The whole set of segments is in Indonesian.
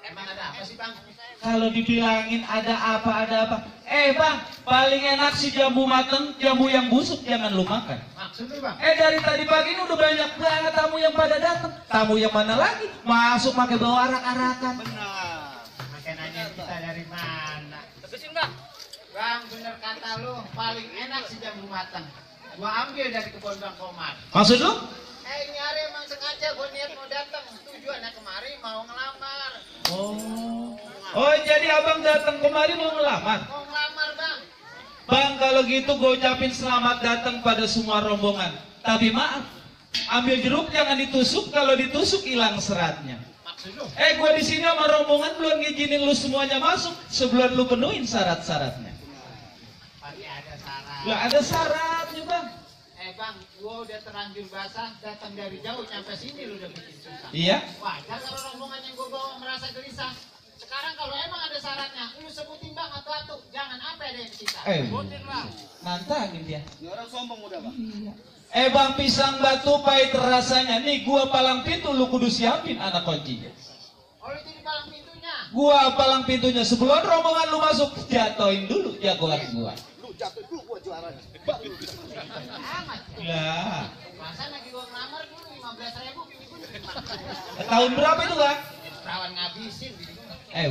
Emang ada apa sih bang? Kalau dibilangin ada apa, bang, paling enak si jamu mateng, jamu yang busuk jangan lu makan. Maksud lu bang? Dari tadi pagi ini udah banyak banget tamu yang pada datang. Tamu yang mana lagi? Masuk pakai bawa arak-arakan. Benar. Makanannya kita dari mana? Terusin bang. Bang, bener kata lu, paling enak si jamu mateng. Gua ambil dari kebun Bang Komar. Maksud lu? Ini hari emang sengaja gua niat mau datang. Tujuannya kemari mau ngelamar. Oh, jadi abang datang kemari mau ngelamar? Mau ngelamar bang. Bang, kalau gitu gue ucapin selamat datang pada semua rombongan. Tapi maaf, ambil jeruk jangan ditusuk, kalau ditusuk hilang seratnya. Maksud lu? Gue di sini sama rombongan belum ngizinin lu semuanya masuk sebelum lu penuhin syarat-syaratnya. Pasti ada syarat. Lah ada syaratnya bang. Bang, gua udah terlanjur basah, datang dari jauh nyampe sini lu udah bikin susah. Iya. Wajar kalau rombongan yang gua bawa merasa gelisah. Sekarang kalau emang ada syaratnya, lu sebutin bang atu-atu, jangan apa ada yang disita. Sebutin bang. Nantangin dia. Ini orang sombong udah bang. Iya. Bang, pisang batu pahit rasanya. Nih gua palang pintu, lu kudu siapin anak kuncinya. Oh itu di palang pintunya. Gua palang pintunya sebelum rombongan lu masuk, jatoin dulu jagoan gua. Lu jatuh dulu gua juaranya. Amat. Ya. Masa lagi gua ngelamar dulu 15.000 bini gua nerima. Tahun berapa itu bang? Perawan ngabisin bini gua.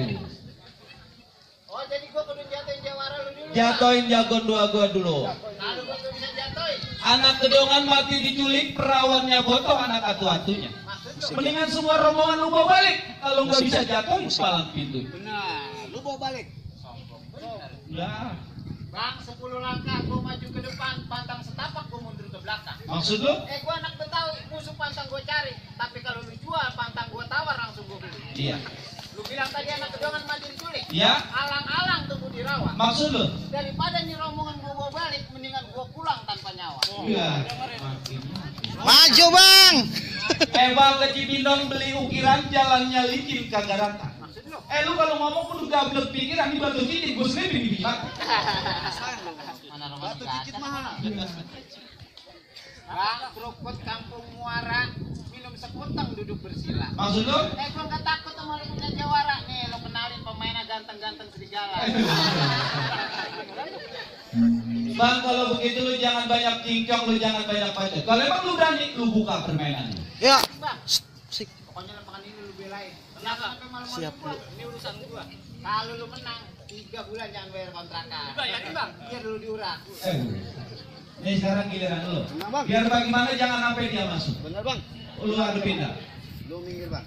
Oh jadi gua kudu jatuhin jawara lu dulu. Jatoin jagoan gua dulu. Kalau gua tuh bisa jatuhin. Anak kedongan mati diculik, perawannya botong anak atu-atunya. Maksud lu? Mendingan semua rombongan lu bawa balik. Kalau nggak bisa jatoin palang pintu. Benar. Lu bawa balik. Lah, Bang 10 langkah gua maju ke depan, pantang setapak gua mundur ke belakang. maksud lu? Gua anak Betawi, musuh pantang gua cari. Tapi kalau lu jual, pantang gua tawar langsung gua beli. Iya. Lu bilang tadi anak kedongan mati diculik. Iya. Alang-alang tunggu dirawat. Maksud lu? Daripada nih rombongan gua bawa balik, mendingan gua pulang tanpa nyawa. Iya. Maju bang. Bang ke Cibinong beli ukiran, jalannya licin kagak rata. Maksud lu? Lu kalau ngomong kudu gablek pikiran di batu cicit, gue sendiri di bilang. Mana Batu cicit mahal. Bang, krukut kampung Muara, minum sekutang duduk bersila. Maksud lu? Gua nggak takut sama lu punya jawara. Nih, lu kenalin pemainnya ganteng-ganteng serigala. Bang, kalau begitu lu jangan banyak cincong, lu jangan banyak bacot. Kalau emang lu berani, lu buka permainan. Ya. Bang, Sik. pokoknya lapangan ini lu belain. Kenapa? Sampai malu-malu Siap, gua. Bu. Ini urusan gua. Kalau lu menang, 3 bulan jangan bayar kontrakan. Dibayarin bang. Biar dulu diurak. Ini sekarang giliran lu. Enggak, Bang. Biar bagaimana jangan sampai dia masuk. Benar bang. Lu hadapin dah. Lu minggir bang.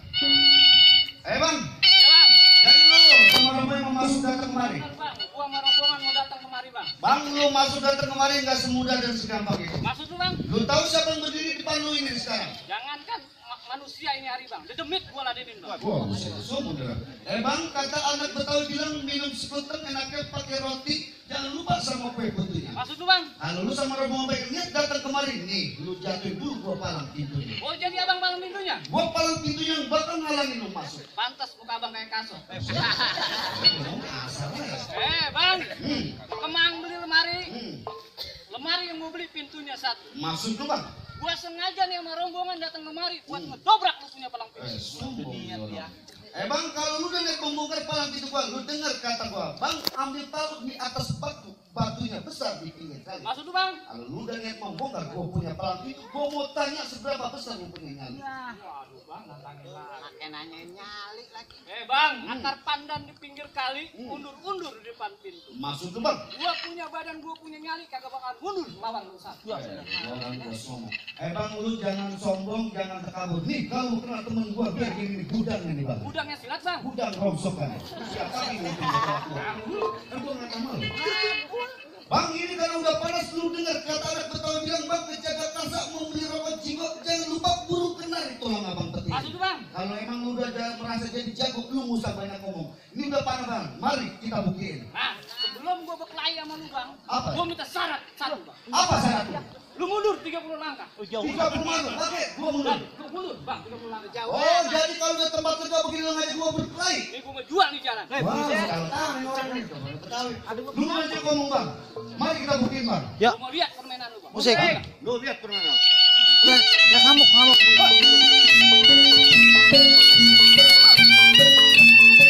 Bang, Ya bang. jadi lu sama rombongan yang mau masuk datang kemari. Bener bang. Gua sama rombongan mau datang kemari bang. Bang, lu masuk datang kemari nggak semudah dan segampang itu. Maksud lu bang? Lu tahu siapa yang berdiri di depan lu ini sekarang? Jangankan manusia ini hari bang. Dedemit gua ladenin bang. Wah, sombong dah. Bang, kata anak Betawi bilang minum sekuteng enaknya pakai roti, jangan lupa sama kue putunya. Maksud lu bang? Kalau lu sama rombongan baik niat datang kemari, nih, lu jatuhin dulu gua palang pintunya. Oh jadi abang palang pintunya? Gua palang pintunya yang bakal ngalangin lu masuk. Pantas muka abang kayak kasut. Ngomong asal ya. Bang. Kemang beli lemari. Hmm. Lemari yang mau beli pintunya satu. Maksud lu bang? Gua sengaja nih sama rombongan datang kemari buat ngedobrak lu punya palang pintu. Sombong ya. Bang, kalau lu dengar membongkar palang pintu gua, lu dengar kata gua, bang ambil taruh di atas batunya besar di pinggir kali. Maksud lu bang? Kalau lu udah niat membongkar, gua punya palang pintu, gua mau tanya seberapa besar lu punya nyali. Nah, waduh bang, nantangin lagi. Pakai nanyain nyali lagi. Bang, akar pandan di pinggir kali, undur-undur di depan pintu. Maksud lu bang? Gua punya badan, gua punya nyali, kagak bakal mundur lawan lu satu. Orang gua sombong. Bang, lu jangan sombong, jangan terkabur. Nih, kalau kenal temen gua, biar gini gudang ini bang. Gudangnya silat bang. Gudang rongsokan. Siap kali lu punya kan gua nggak tahu. Bang, ini kalau udah panas lu dengar kata anak Betawi bilang bang penjaga kasak mau beli rokok cingok, jangan lupa burung kenari tolong abang petik. Maksud lu bang? Kalau emang lu udah merasa jadi jago, lu nggak usah banyak ngomong. Ini udah panas bang, mari kita buktiin. Nah, sebelum gua berkelahi sama lu bang, Apa? gua minta syarat satu bang. Apa syaratnya? Lu mundur 30 langkah. 30 malu, oke, gua mundur. Lu mundur bang, 30 langkah jauh. Oh, jadi kalau udah tempat kerja begini lu ngajak gua berkelahi. Ini gua ngejual di jalan. Wah, kalau tahu nih orang ini, kalau Betawi. Lu aja ngomong bang, mari kita buktiin bang. Ya. Gua mau lihat permainan lu bang. Musik. Lu lihat permainan. Ya ngamuk ngamuk.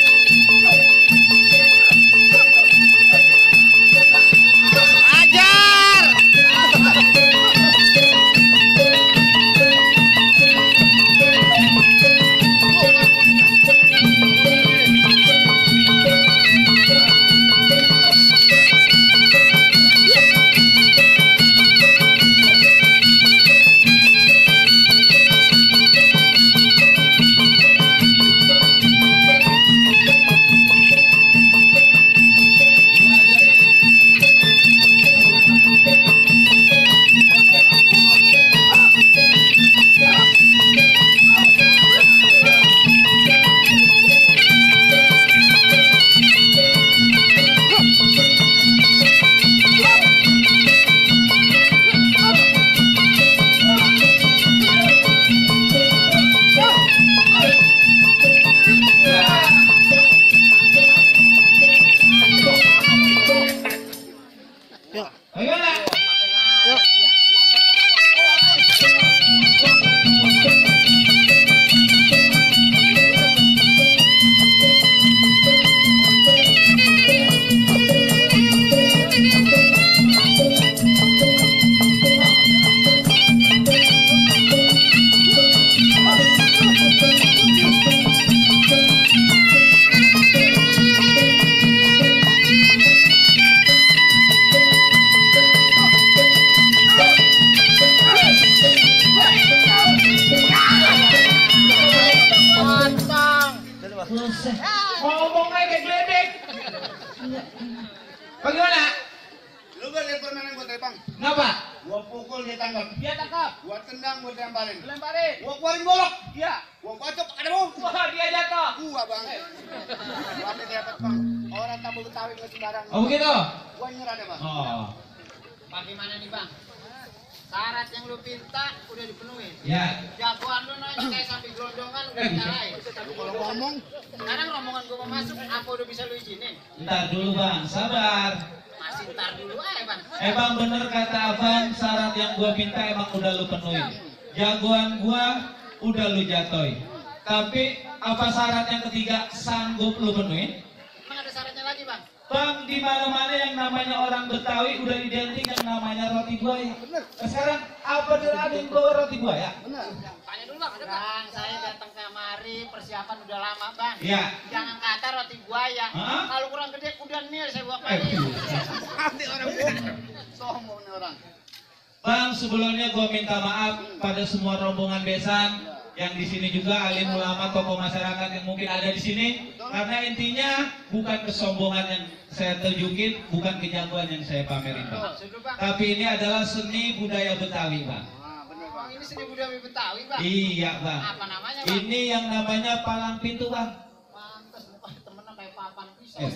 Selesai. Ngomong aja kayak geledek. Bagaimana? Lu gak lihat permainan gue tadi, Bang? Kenapa? Gua pukul dia tangkap. Dia tangkap. Gua tendang, gua lemparin. Lemparin. Gua keluarin golok. Iya. Gua kocok, ada mau. Wah, dia jatuh. Gua, Bang. Gua ambil dapat, Bang. Orang tamu Betawi nggak sembarang. Oh begitu? Gua nyerah deh, Bang. Oh. Bagaimana nih Bang? Syarat yang lu minta udah dipenuhi. Ya. Jagoan lu nanya kayak sampai gelondongan udah dinyalain. Lu kalau ngomong, Sekarang rombongan gua mau masuk, apa udah bisa lu izinin? Ntar dulu bang, sabar. Masih ntar dulu aja Bang. Emang bener kata abang, syarat yang gua minta emang udah lu penuhi. Jagoan gua udah lu jatoin. Tapi apa syarat yang ketiga sanggup lu penuhin? Emang ada syaratnya lagi Bang? Bang, di mana-mana yang namanya orang Betawi udah identik yang namanya roti buaya. Sekarang apa ada yang bawa roti buaya? benar. Tanya dulu Bang, ada Bang, saya datang kemari persiapan udah lama Bang. Iya. Jangan kata roti buaya. Hah? Kalau kurang gede udah nil saya bawa kali. Nanti orang bohong. Sombong nih orang. Bang, sebelumnya gua minta maaf pada semua rombongan besan yang di sini juga alim ulama tokoh masyarakat yang mungkin ada di sini, karena intinya bukan kesombongan yang saya tunjukin, bukan kejagoan yang saya pamerin bang, Sudah Bang. tapi ini adalah seni budaya Betawi bang. Nah, benar, Bang, Bang. ini seni budaya Betawi Bang. Iya bang, Apa namanya Bang? ini yang namanya palang pintu bang. Pantes muka temenan kayak papan pisau.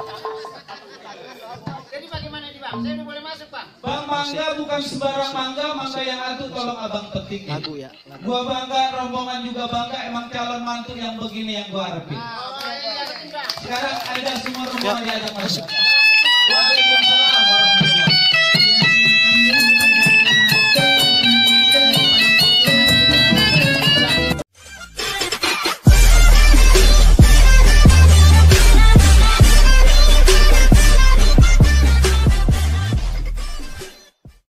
Jadi bagaimana nih Bang? Saya udah boleh masuk Bang? Bang, mangga bukan sembarang mangga, mangga yang atuh tolong abang petikin. Lagu ya. Gua bangga, rombongan juga bangga, emang calon mantu yang begini yang gua harapin. Oh iya, Bang. Sekarang ada semua rombongan diajak masuk.